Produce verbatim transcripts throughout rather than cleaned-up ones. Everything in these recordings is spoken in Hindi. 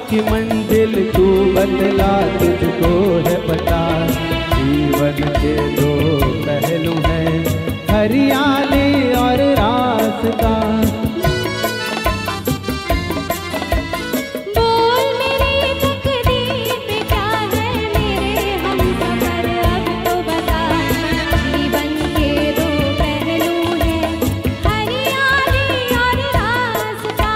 की मंजिल तू बतला, तुझको है पता। जीवन के दो पहलू हैं, हरियाली और रास्ता। बोल मेरी तकदीर पे क्या है मेरे हमसफर, अब तो बता। जीवन के दो पहलू हैं, हरियाली और रास्ता।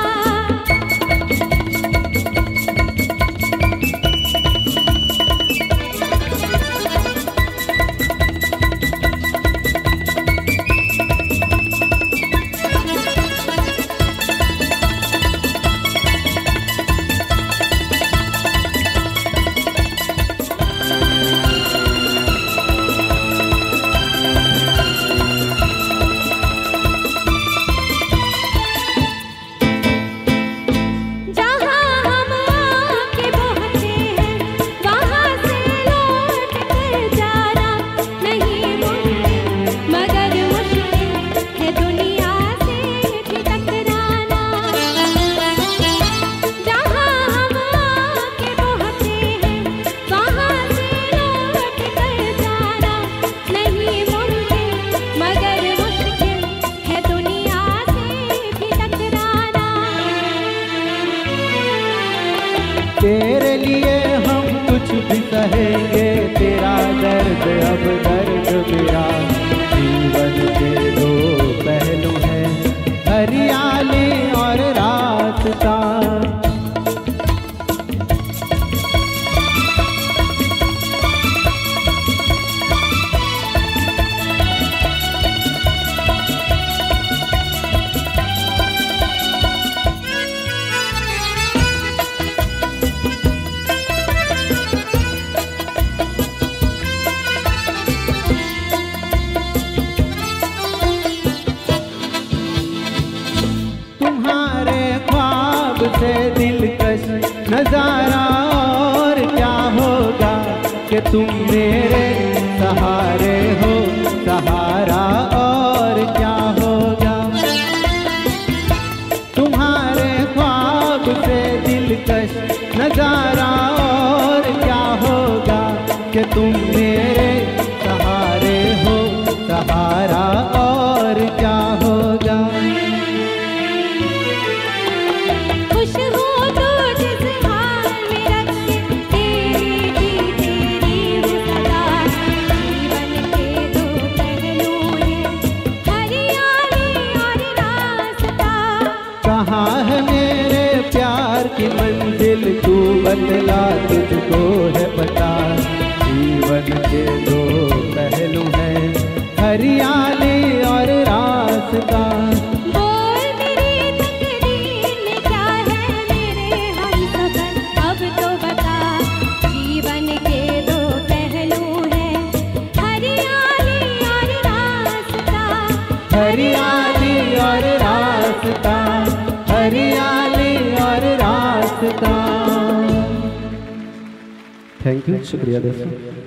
तेरे लिए हम कुछ भी सहेंगे, तेरा दर्द अब दर्द मेरा। जीवन के दो पहलू हैं, हरियाली और रास्ता। से दिलकश नजारा और क्या होगा कि तुम मेरे सहारे हो, सहारा और क्या होगा। तुम्हारे ख्वाब से दिलकश नजारा और क्या होगा कि तुम मेरे सहारे हो, सहारा और क्या होगा। कहाँ है मेरे प्यार की मंजिल तू बतला, तुझको है पता। जीवन के दो पहलू हैं, हरियाली और रास्ता। बोल मेरी तकदीर में क्या है मेरे हमसफर, अब तो बता। जीवन के दो पहलू हैं, हरियाली और रास्ता। हरियाली और रास्ता, हरियाली और रास्ता। थैंक यू, शुक्रिया दोस्तों।